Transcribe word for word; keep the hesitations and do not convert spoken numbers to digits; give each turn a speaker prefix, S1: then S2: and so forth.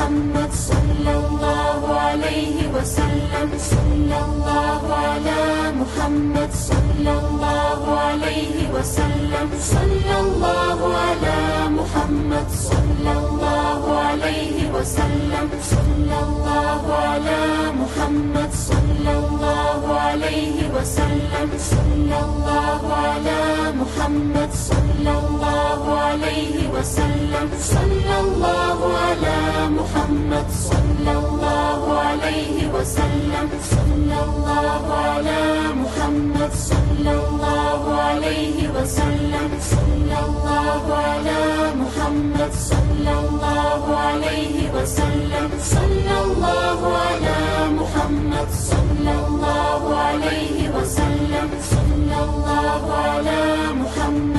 S1: محمد صلى الله عليه وسلم صلى الله على محمد صلى الله عليه وسلم صلى الله على محمد صلى الله عليه وسلم صلى الله على محمد صلى الله عليه وسلم صلى الله على محمد صلى الله عليه وسلم صلى الله على محمد صلى الله عليه وسلم صلى الله على محمد صلى الله عليه وسلم صلى الله على محمد صلى الله عليه وسلم صلى الله على محمد صلى الله عليه وسلم صلى الله على محمد